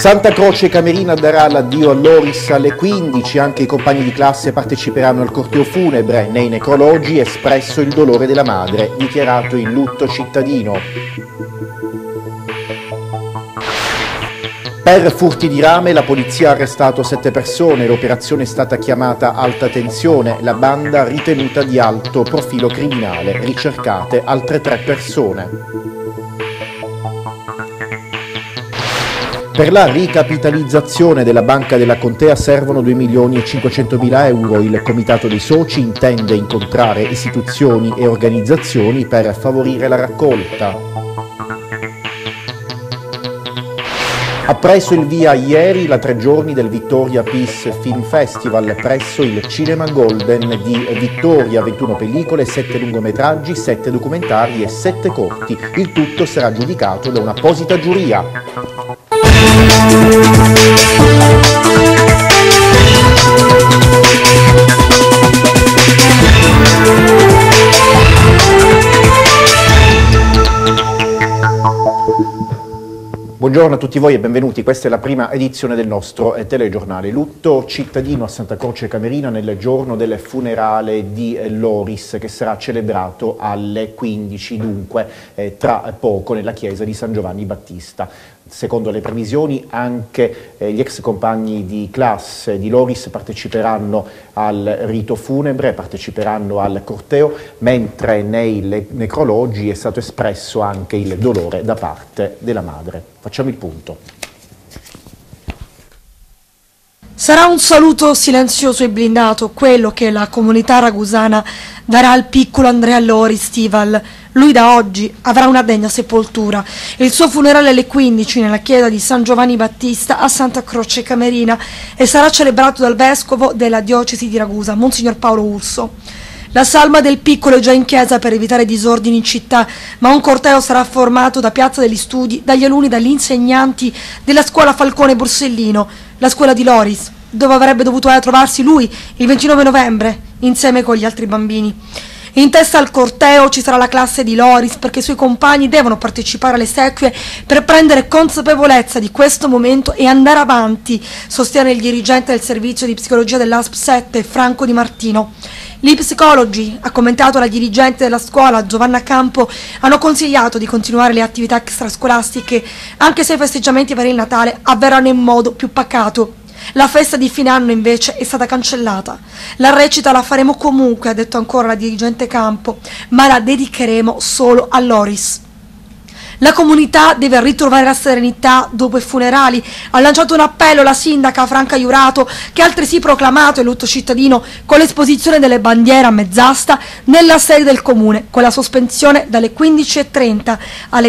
Santa Croce Camerina darà l'addio a Loris alle 15, anche i compagni di classe parteciperanno al corteo funebre, nei necrologi espresso il dolore della madre, dichiarato il lutto cittadino. Per furti di rame la polizia ha arrestato 7 persone, l'operazione è stata chiamata alta tensione, la banda ritenuta di alto profilo criminale, ricercate altre 3 persone. Per la ricapitalizzazione della Banca della Contea servono 2.500.000 euro. Il Comitato dei Soci intende incontrare istituzioni e organizzazioni per favorire la raccolta. Ha preso il via ieri la 3 giorni del Vittoria Peace Film Festival presso il Cinema Golden di Vittoria, 21 pellicole, 7 lungometraggi, 7 documentari e 7 corti. Il tutto sarà giudicato da un'apposita giuria. Buongiorno a tutti voi e benvenuti, questa è la prima edizione del nostro telegiornale. Lutto cittadino a Santa Croce Camerina nel giorno del funerale di Loris, che sarà celebrato alle 15, dunque tra poco nella chiesa di San Giovanni Battista. Secondo le previsioni anche gli ex compagni di classe di Loris parteciperanno al rito funebre, parteciperanno al corteo, mentre nei necrologi è stato espresso anche il dolore da parte della madre. Facciamo il punto. Sarà un saluto silenzioso e blindato quello che la comunità ragusana darà al piccolo Andrea Loris Stival. Lui da oggi avrà una degna sepoltura. Il suo funerale alle 15 nella chiesa di San Giovanni Battista a Santa Croce Camerina e sarà celebrato dal vescovo della diocesi di Ragusa, Monsignor Paolo Urso. La salma del piccolo è già in chiesa per evitare disordini in città, ma un corteo sarà formato da Piazza degli Studi, dagli alunni e dagli insegnanti della scuola Falcone Borsellino, la scuola di Loris, dove avrebbe dovuto trovarsi lui il 29 novembre, insieme con gli altri bambini. In testa al corteo ci sarà la classe di Loris, perché i suoi compagni devono partecipare alle esequie per prendere consapevolezza di questo momento e andare avanti, sostiene il dirigente del servizio di psicologia dell'ASP 7, Franco Di Martino. Gli psicologi, ha commentato la dirigente della scuola, Giovanna Campo, hanno consigliato di continuare le attività extrascolastiche, anche se i festeggiamenti per il Natale avverranno in modo più pacato. La festa di fine anno invece è stata cancellata. La recita la faremo comunque, ha detto ancora la dirigente Campo, ma la dedicheremo solo a Loris. La comunità deve ritrovare la serenità dopo i funerali. Ha lanciato un appello la sindaca Franca Iurato, che ha altresì proclamato il lutto cittadino con l'esposizione delle bandiere a mezz'asta nella sede del comune, con la sospensione dalle 15:30 alle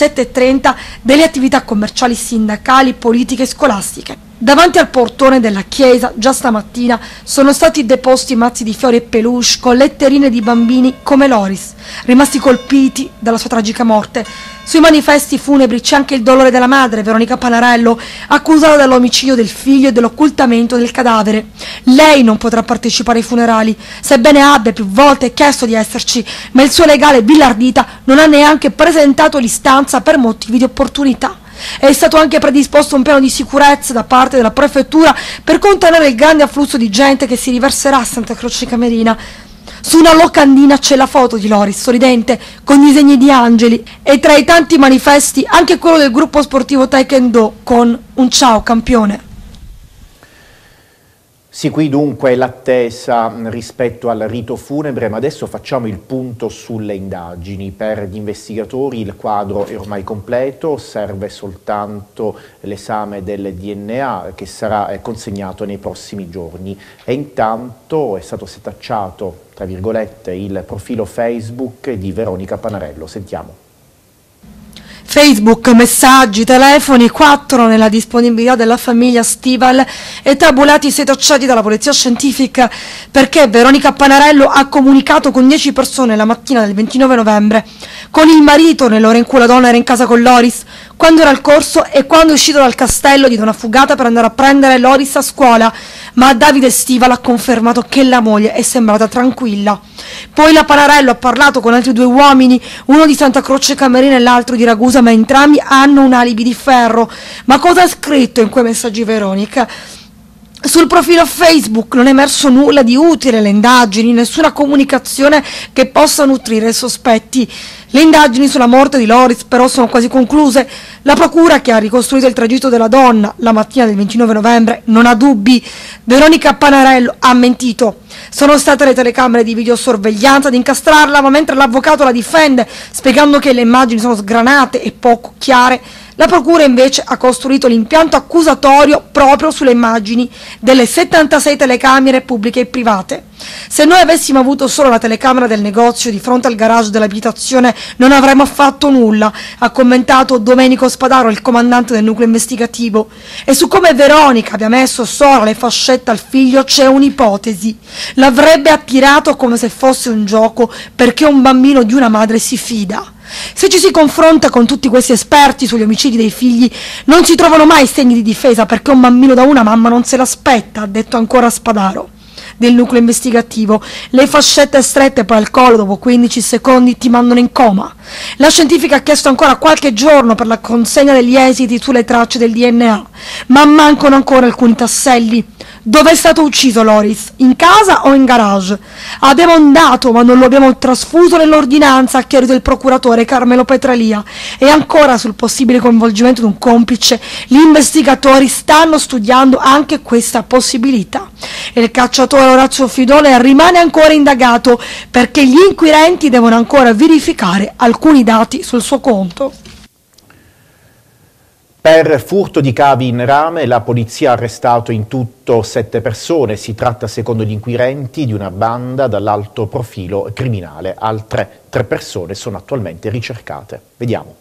17:30 delle attività commerciali, sindacali, politiche e scolastiche. Davanti al portone della chiesa, già stamattina, sono stati deposti mazzi di fiori e peluche con letterine di bambini come Loris, rimasti colpiti dalla sua tragica morte. Sui manifesti funebri c'è anche il dolore della madre, Veronica Panarello, accusata dell'omicidio del figlio e dell'occultamento del cadavere. Lei non potrà partecipare ai funerali, sebbene abbia più volte chiesto di esserci, ma il suo legale Villardita non ha neanche presentato l'istanza per motivi di opportunità. È stato anche predisposto un piano di sicurezza da parte della prefettura per contenere il grande afflusso di gente che si riverserà a Santa Croce Camerina. Su una locandina c'è la foto di Loris, sorridente, con disegni di angeli, e tra i tanti manifesti anche quello del gruppo sportivo Taekwondo con un ciao campione. Sì, qui dunque l'attesa rispetto al rito funebre, ma adesso facciamo il punto sulle indagini. Per gli investigatori il quadro è ormai completo, serve soltanto l'esame del DNA che sarà consegnato nei prossimi giorni. E intanto è stato setacciato, tra virgolette, il profilo Facebook di Veronica Panarello. Sentiamo. Facebook, messaggi, telefoni, 4 nella disponibilità della famiglia Stival e tabulati setacciati dalla polizia scientifica perché Veronica Panarello ha comunicato con 10 persone la mattina del 29 novembre, con il marito nell'ora in cui la donna era in casa con Loris, quando era al corso e quando è uscito dal castello di una fugata per andare a prendere Loris a scuola, ma Davide Stival ha confermato che la moglie è sembrata tranquilla. Poi la Panarello ha parlato con altri 2 uomini, uno di Santa Croce Camerina e l'altro di Ragusa, ma entrambi hanno un alibi di ferro. Ma cosa ha scritto in quei messaggi Veronica? Sul profilo Facebook non è emerso nulla di utile alle indagini, nessuna comunicazione che possa nutrire sospetti. Le indagini sulla morte di Loris però sono quasi concluse. La procura, che ha ricostruito il tragitto della donna la mattina del 29 novembre, non ha dubbi. Veronica Panarello ha mentito. Sono state le telecamere di videosorveglianza ad incastrarla, ma mentre l'avvocato la difende, spiegando che le immagini sono sgranate e poco chiare, la procura invece ha costruito l'impianto accusatorio proprio sulle immagini delle 76 telecamere pubbliche e private. Se noi avessimo avuto solo la telecamera del negozio di fronte al garage dell'abitazione non avremmo fatto nulla, ha commentato Domenico Spadaro, il comandante del nucleo investigativo. E su come Veronica abbia messo sopra le fascette al figlio c'è un'ipotesi. L'avrebbe attirato come se fosse un gioco, perché un bambino di una madre si fida. Se ci si confronta con tutti questi esperti sugli omicidi dei figli, non si trovano mai segni di difesa, perché un bambino da una mamma non se l'aspetta, ha detto ancora Spadaro del nucleo investigativo. Le fascette strette poi al collo dopo 15 secondi ti mandano in coma. La scientifica ha chiesto ancora qualche giorno per la consegna degli esiti sulle tracce del DNA, ma mancano ancora alcuni tasselli. Dove è stato ucciso Loris? In casa o in garage? Abbiamo un dato, ma non lo abbiamo trasfuso nell'ordinanza, ha chiarito il procuratore Carmelo Petralia. E ancora sul possibile coinvolgimento di un complice, gli investigatori stanno studiando anche questa possibilità. E il cacciatore Orazio Fidone rimane ancora indagato, perché gli inquirenti devono ancora verificare alcuni dati sul suo conto. Per furto di cavi in rame la polizia ha arrestato in tutto 7 persone. Si tratta, secondo gli inquirenti, di una banda dall'alto profilo criminale. Altre 3 persone sono attualmente ricercate. Vediamo.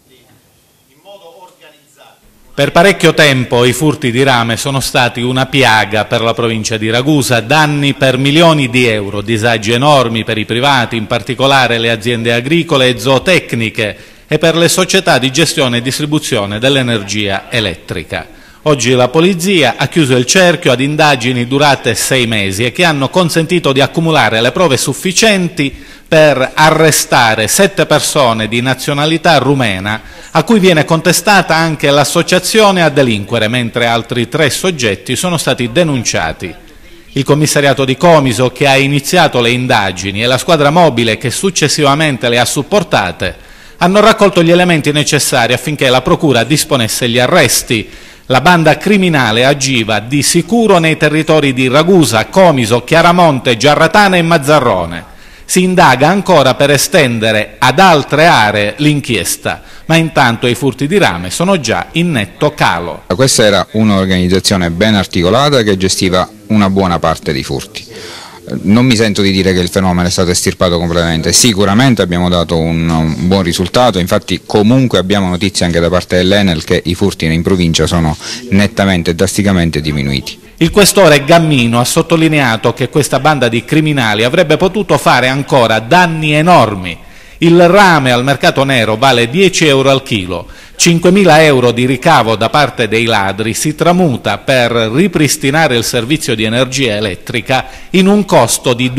Per parecchio tempo i furti di rame sono stati una piaga per la provincia di Ragusa, danni per milioni di euro, disagi enormi per i privati, in particolare le aziende agricole e zootecniche, e per le società di gestione e distribuzione dell'energia elettrica. Oggi la polizia ha chiuso il cerchio ad indagini durate 6 mesi e che hanno consentito di accumulare le prove sufficienti per arrestare 7 persone di nazionalità rumena, a cui viene contestata anche l'associazione a delinquere, mentre altri 3 soggetti sono stati denunciati. Il commissariato di Comiso, che ha iniziato le indagini, e la squadra mobile che successivamente le ha supportate, hanno raccolto gli elementi necessari affinché la procura disponesse gli arresti. La banda criminale agiva di sicuro nei territori di Ragusa, Comiso, Chiaramonte, Giarratana e Mazzarrone. Si indaga ancora per estendere ad altre aree l'inchiesta, ma intanto i furti di rame sono già in netto calo. Questa era un'organizzazione ben articolata che gestiva una buona parte dei furti. Non mi sento di dire che il fenomeno è stato estirpato completamente, sicuramente abbiamo dato un buon risultato, infatti comunque abbiamo notizie anche da parte dell'Enel che i furti in provincia sono nettamente e drasticamente diminuiti. Il questore Gammino ha sottolineato che questa banda di criminali avrebbe potuto fare ancora danni enormi. Il rame al mercato nero vale 10 euro al chilo, 5.000 euro di ricavo da parte dei ladri si tramuta per ripristinare il servizio di energia elettrica in un costo di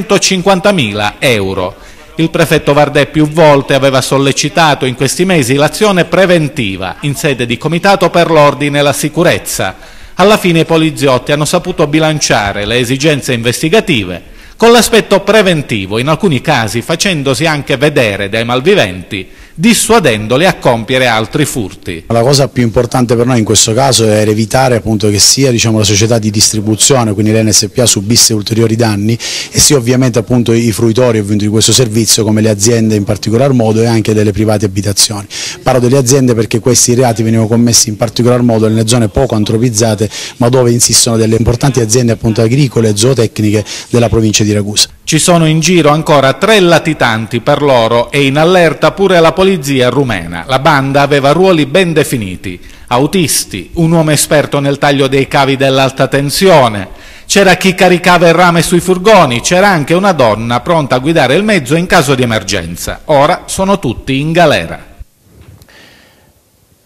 250.000 euro. Il prefetto Vardè più volte aveva sollecitato in questi mesi l'azione preventiva in sede di Comitato per l'Ordine e la Sicurezza. Alla fine i poliziotti hanno saputo bilanciare le esigenze investigative con l'aspetto preventivo, in alcuni casi facendosi anche vedere dai malviventi, dissuadendoli a compiere altri furti. La cosa più importante per noi in questo caso è evitare appunto che sia la società di distribuzione, quindi l'NSPA, subisse ulteriori danni e sia ovviamente appunto i fruitori di questo servizio come le aziende in particolar modo e anche delle private abitazioni. Parlo delle aziende perché questi reati venivano commessi in particolar modo nelle zone poco antropizzate ma dove insistono delle importanti aziende appunto agricole e zootecniche della provincia di Ragusa. Ci sono in giro ancora 3 latitanti per l'oro e in allerta pure la polizia rumena. La banda aveva ruoli ben definiti: autisti, un uomo esperto nel taglio dei cavi dell'alta tensione, c'era chi caricava il rame sui furgoni, c'era anche una donna pronta a guidare il mezzo in caso di emergenza. Ora sono tutti in galera.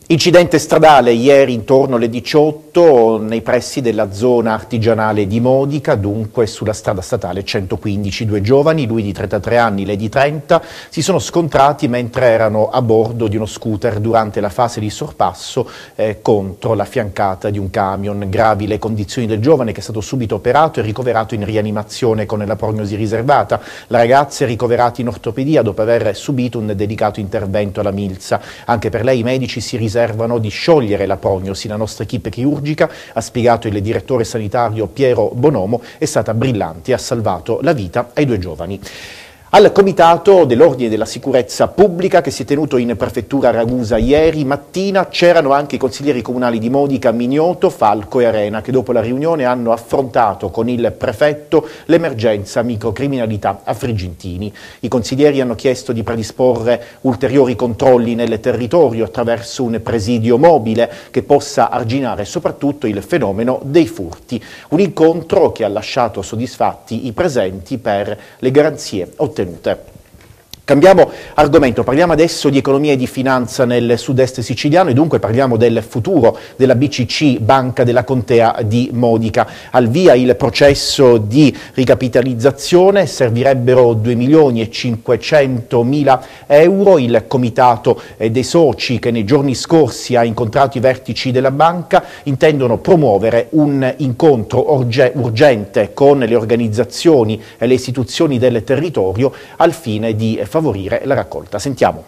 Incidente stradale ieri intorno alle 18 nei pressi della zona artigianale di Modica, dunque sulla strada statale 115. Due giovani, lui di 33 anni, lei di 30, si sono scontrati mentre erano a bordo di uno scooter durante la fase di sorpasso contro la fiancata di un camion. Gravi le condizioni del giovane, che è stato subito operato e ricoverato in rianimazione con la prognosi riservata. La ragazza è ricoverata in ortopedia dopo aver subito un delicato intervento alla milza. Anche per lei i medici si riservano di sciogliere la prognosi. La nostra equipe chirurgica, ha spiegato il direttore sanitario Piero Bonomo, è stata brillante e ha salvato la vita ai due giovani. Al Comitato dell'Ordine della Sicurezza Pubblica, che si è tenuto in prefettura Ragusa ieri mattina, c'erano anche i consiglieri comunali di Modica, Mignoto, Falco e Arena, che dopo la riunione hanno affrontato con il prefetto l'emergenza microcriminalità a Friggintini. I consiglieri hanno chiesto di predisporre ulteriori controlli nel territorio attraverso un presidio mobile che possa arginare soprattutto il fenomeno dei furti. Un incontro che ha lasciato soddisfatti i presenti per le garanzie ottenute. Cambiamo argomento, parliamo adesso di economia e di finanza nel sud-est siciliano e dunque parliamo del futuro della BCC, Banca della Contea di Modica. Al via il processo di ricapitalizzazione, servirebbero 2.500.000 euro. Il comitato dei soci, che nei giorni scorsi ha incontrato i vertici della banca, intendono promuovere un incontro urgente con le organizzazioni e le istituzioni del territorio al fine di favorire la raccolta. Sentiamo.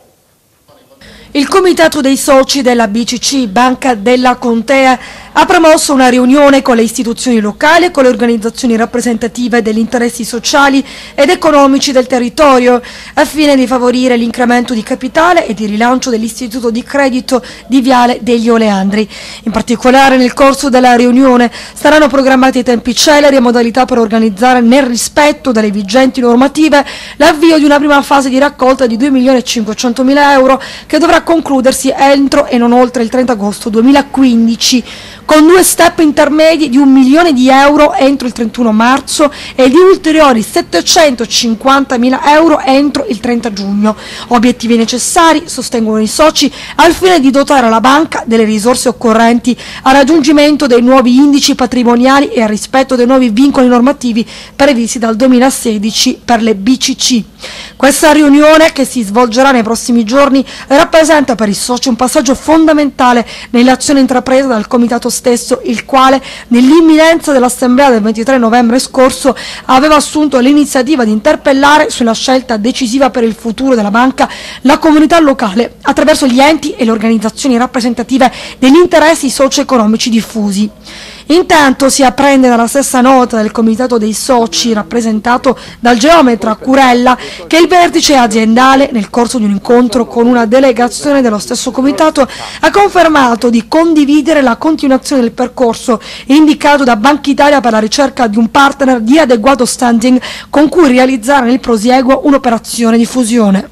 Il comitato dei soci della BCC, Banca della Contea, ha promosso una riunione con le istituzioni locali e con le organizzazioni rappresentative degli interessi sociali ed economici del territorio, al fine di favorire l'incremento di capitale e di rilancio dell'istituto di credito di Viale degli Oleandri. In particolare, nel corso della riunione saranno programmati tempi celeri e modalità per organizzare, nel rispetto delle vigenti normative, l'avvio di una prima fase di raccolta di 2.500.000 euro che dovrà concludersi entro e non oltre il 30 agosto 2015, con due step intermedi di 1 milione di euro entro il 31 marzo e di ulteriori 750.000 euro entro il 30 giugno. Obiettivi necessari, sostengono i soci, al fine di dotare la banca delle risorse occorrenti al raggiungimento dei nuovi indici patrimoniali e al rispetto dei nuovi vincoli normativi previsti dal 2016 per le BCC. Questa riunione, che si svolgerà nei prossimi giorni, rappresenta per i soci un passaggio fondamentale nell'azione intrapresa dal comitato stesso, il quale, nell'imminenza dell'assemblea del 23 novembre scorso, aveva assunto l'iniziativa di interpellare sulla scelta decisiva per il futuro della banca la comunità locale attraverso gli enti e le organizzazioni rappresentative degli interessi socio-economici diffusi. Intanto si apprende dalla stessa nota del comitato dei soci, rappresentato dal geometra Curella, che il vertice aziendale, nel corso di un incontro con una delegazione dello stesso comitato, ha confermato di condividere la continuazione del percorso indicato da Banca Italia per la ricerca di un partner di adeguato standing con cui realizzare nel prosieguo un'operazione di fusione.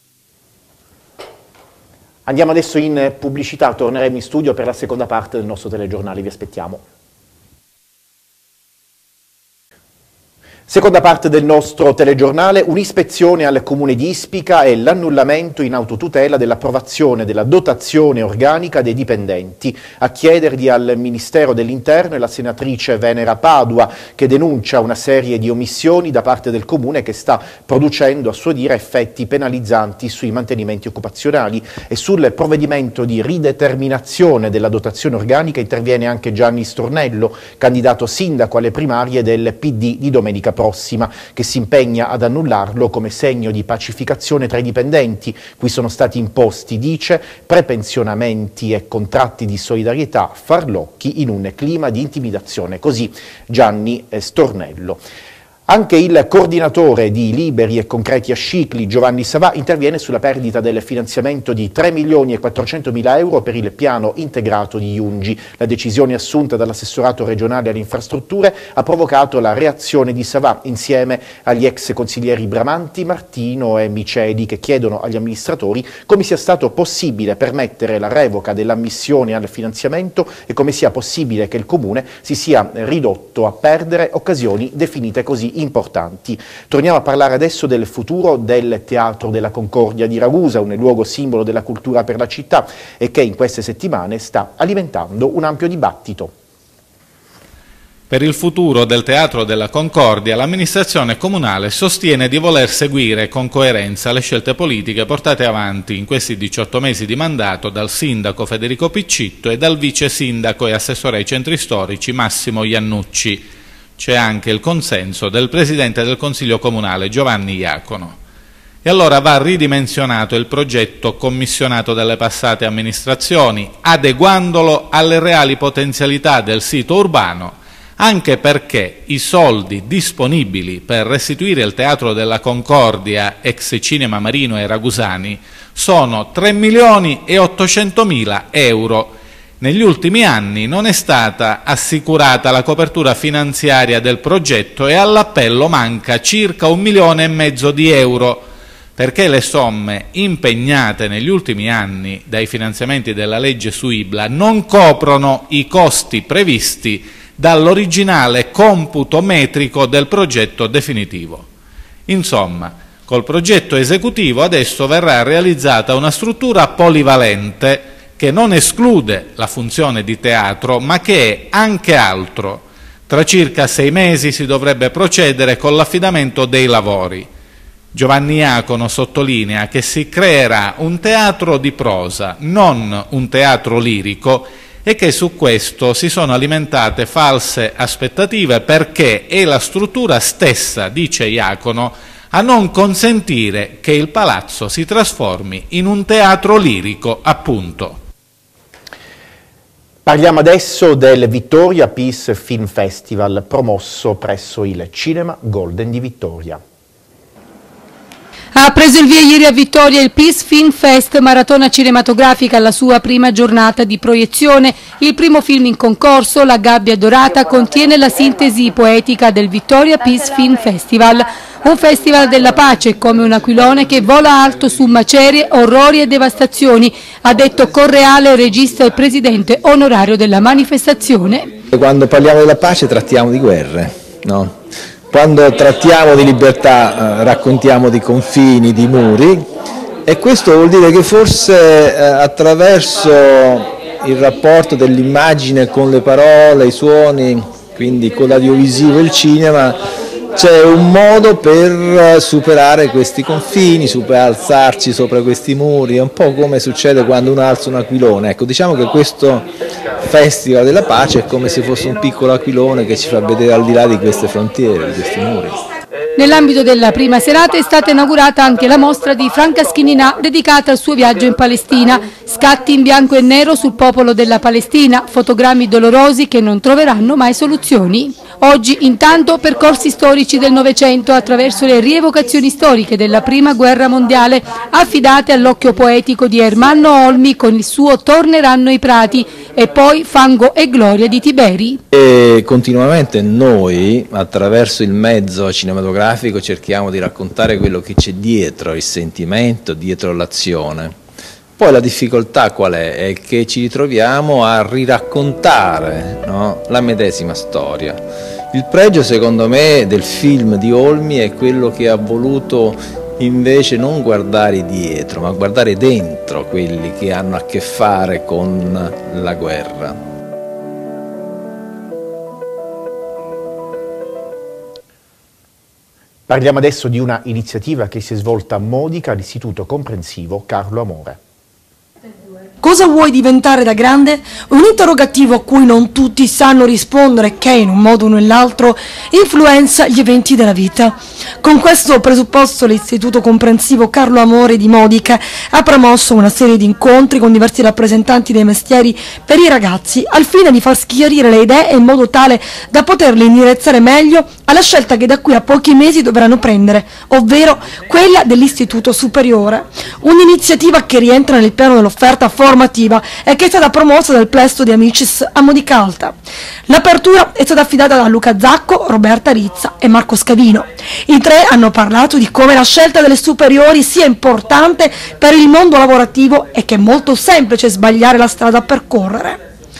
Andiamo adesso in pubblicità, torneremo in studio per la seconda parte del nostro telegiornale, vi aspettiamo. Seconda parte del nostro telegiornale, un'ispezione al Comune di Ispica e l'annullamento in autotutela dell'approvazione della dotazione organica dei dipendenti. A chiederli al Ministero dell'Interno è la senatrice Venera Padua, che denuncia una serie di omissioni da parte del Comune che sta producendo, a suo dire, effetti penalizzanti sui mantenimenti occupazionali. E sul provvedimento di rideterminazione della dotazione organica interviene anche Gianni Stornello, candidato sindaco alle primarie del PD di domenica prossima, che si impegna ad annullarlo come segno di pacificazione tra i dipendenti, cui sono stati imposti, dice, prepensionamenti e contratti di solidarietà farlocchi in un clima di intimidazione. Così Gianni Stornello. Anche il coordinatore di Liberi e Concreti a Scicli, Giovanni Savà, interviene sulla perdita del finanziamento di 3.400.000 euro per il piano integrato di Jungi. La decisione assunta dall'assessorato regionale alle infrastrutture ha provocato la reazione di Savà insieme agli ex consiglieri Bramanti, Martino e Miceli, che chiedono agli amministratori come sia stato possibile permettere la revoca dell'ammissione al finanziamento e come sia possibile che il Comune si sia ridotto a perdere occasioni definite così risultati importanti. Torniamo a parlare adesso del futuro del Teatro della Concordia di Ragusa, un luogo simbolo della cultura per la città e che in queste settimane sta alimentando un ampio dibattito. Per il futuro del Teatro della Concordia, l'amministrazione comunale sostiene di voler seguire con coerenza le scelte politiche portate avanti in questi 18 mesi di mandato dal sindaco Federico Piccitto e dal vice sindaco e assessore ai centri storici Massimo Iannucci. C'è anche il consenso del presidente del Consiglio Comunale Giovanni Iacono. E allora va ridimensionato il progetto commissionato dalle passate amministrazioni, adeguandolo alle reali potenzialità del sito urbano, anche perché i soldi disponibili per restituire il Teatro della Concordia ex Cinema Marino e Ragusani sono 3.800.000 euro. Negli ultimi anni non è stata assicurata la copertura finanziaria del progetto e all'appello manca circa 1,5 milioni di euro, perché le somme impegnate negli ultimi anni dai finanziamenti della legge su IBLA non coprono i costi previsti dall'originale computo metrico del progetto definitivo. Insomma, col progetto esecutivo adesso verrà realizzata una struttura polivalente che non esclude la funzione di teatro, ma che è anche altro. Tra circa 6 mesi si dovrebbe procedere con l'affidamento dei lavori. Giovanni Iacono sottolinea che si creerà un teatro di prosa, non un teatro lirico, e che su questo si sono alimentate false aspettative perché è la struttura stessa, dice Iacono, a non consentire che il palazzo si trasformi in un teatro lirico, appunto. Parliamo adesso del Vittoria Peace Film Festival promosso presso il Cinema Golden di Vittoria. Ha preso il via ieri a Vittoria il Peace Film Fest, maratona cinematografica alla sua prima giornata di proiezione. Il primo film in concorso, La gabbia dorata, contiene la sintesi poetica del Vittoria Peace Film Festival. Un festival della pace, come un aquilone che vola alto su macerie, orrori e devastazioni, ha detto Correale, regista e presidente onorario della manifestazione. Quando parliamo della pace trattiamo di guerre, no? Quando trattiamo di libertà raccontiamo di confini, di muri, e questo vuol dire che forse attraverso il rapporto dell'immagine con le parole, i suoni, quindi con l'audiovisivo e il cinema, c'è un modo per superare questi confini, alzarci sopra questi muri. È un po' come succede quando uno alza un aquilone. Ecco, diciamo che questo Festival della Pace è come se fosse un piccolo aquilone che ci fa vedere al di là di queste frontiere, di questi muri. Nell'ambito della prima serata è stata inaugurata anche la mostra di Franca Schininà dedicata al suo viaggio in Palestina. Scatti in bianco e nero sul popolo della Palestina, fotogrammi dolorosi che non troveranno mai soluzioni. Oggi intanto percorsi storici del Novecento attraverso le rievocazioni storiche della Prima Guerra Mondiale affidate all'occhio poetico di Ermanno Olmi con il suo Torneranno i prati e poi Fango e gloria di Tiberi. E continuamente noi attraverso il mezzo cinematografico cerchiamo di raccontare quello che c'è dietro il sentimento, dietro l'azione. Poi la difficoltà qual è? È che ci ritroviamo a riraccontare, no, la medesima storia. Il pregio secondo me del film di Olmi è quello che ha voluto invece non guardare dietro, ma guardare dentro quelli che hanno a che fare con la guerra. Parliamo adesso di una iniziativa che si è svolta a Modica all'Istituto Comprensivo Carlo Amore. Cosa vuoi diventare da grande? Un interrogativo a cui non tutti sanno rispondere, che in un modo o nell'altro influenza gli eventi della vita. Con questo presupposto l'Istituto Comprensivo Carlo Amore di Modica ha promosso una serie di incontri con diversi rappresentanti dei mestieri per i ragazzi, al fine di far schiarire le idee in modo tale da poterle indirizzare meglio alla scelta che da qui a pochi mesi dovranno prendere, ovvero quella dell'Istituto Superiore. Un'iniziativa che rientra nel piano dell'offerta formativa e che è stata promossa dal plesso di Amicis a Modica Alta. L'apertura è stata affidata da Luca Zacco, Roberta Rizza e Marco Scavino. I tre hanno parlato di come la scelta delle superiori sia importante per il mondo lavorativo e che è molto semplice sbagliare la strada a percorrere.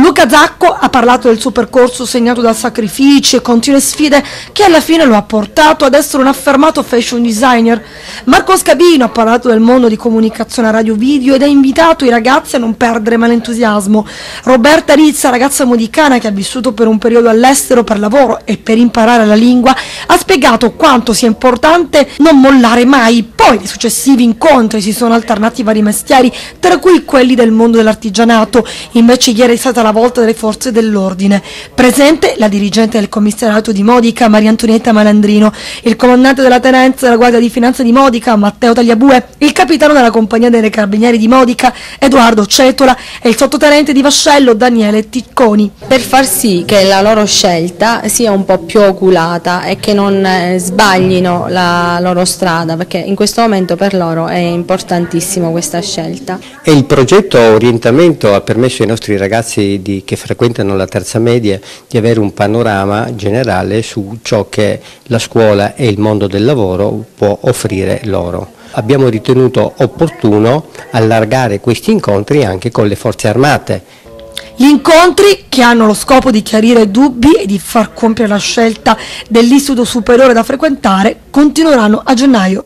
Luca Zacco ha parlato del suo percorso segnato da sacrifici e continue sfide che alla fine lo ha portato ad essere un affermato fashion designer. Marco Scabino ha parlato del mondo di comunicazione radio-video ed ha invitato i ragazzi a non perdere mai l'entusiasmo. Roberta Rizza, ragazza modicana che ha vissuto per un periodo all'estero per lavoro e per imparare la lingua, ha spiegato quanto sia importante non mollare mai. Poi nei successivi incontri si sono alternati vari mestieri, tra cui quelli del mondo dell'artigianato. Invece ieri è stata la volta delle forze dell'ordine. Presente la dirigente del commissariato di Modica, Maria Antonietta Malandrino, il comandante della tenenza della Guardia di Finanza di Modica, Matteo Tagliabue, il capitano della compagnia dei carabinieri di Modica, Edoardo Cetola, e il sottotenente di vascello, Daniele Ticconi. Per far sì che la loro scelta sia un po' più oculata e che non sbaglino la loro strada, perché in questo momento per loro è importantissimo questa scelta. E il progetto Orientamento ha permesso ai nostri ragazzi che frequentano la terza media di avere un panorama generale su ciò che la scuola e il mondo del lavoro può offrire loro. Abbiamo ritenuto opportuno allargare questi incontri anche con le forze armate. Gli incontri, che hanno lo scopo di chiarire dubbi e di far compiere la scelta dell'istituto superiore da frequentare, continueranno a gennaio.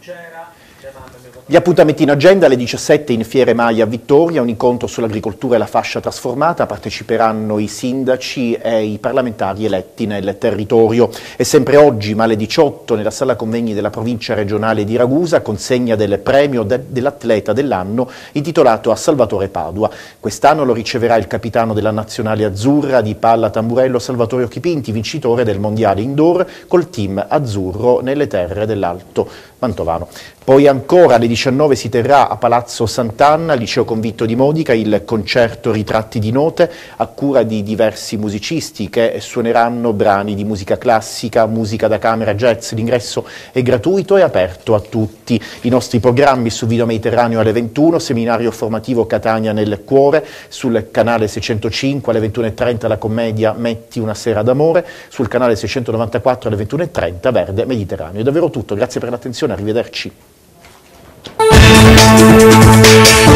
Gli appuntamenti in agenda: alle 17 in Fiere Maia a Vittoria, un incontro sull'agricoltura e la fascia trasformata. Parteciperanno i sindaci e i parlamentari eletti nel territorio. E sempre oggi, ma alle 18, nella sala convegni della provincia regionale di Ragusa, consegna del premio dell'atleta dell'anno intitolato a Salvatore Padua. Quest'anno lo riceverà il capitano della nazionale azzurra di palla tamburello Salvatore Occhipinti, vincitore del mondiale indoor col team azzurro nelle terre dell'Alto Mantovano. Poi ancora alle 19 si terrà a Palazzo Sant'Anna, liceo convitto di Modica, il concerto Ritratti di note a cura di diversi musicisti che suoneranno brani di musica classica, musica da camera, jazz. L'ingresso è gratuito e aperto a tutti. I nostri programmi su Video Mediterraneo alle 21, seminario formativo Catania nel cuore, sul canale 605 alle 21:30 la commedia Metti una sera d'amore, sul canale 694 alle 21:30 Verde Mediterraneo. È davvero tutto, grazie per l'attenzione, arrivederci.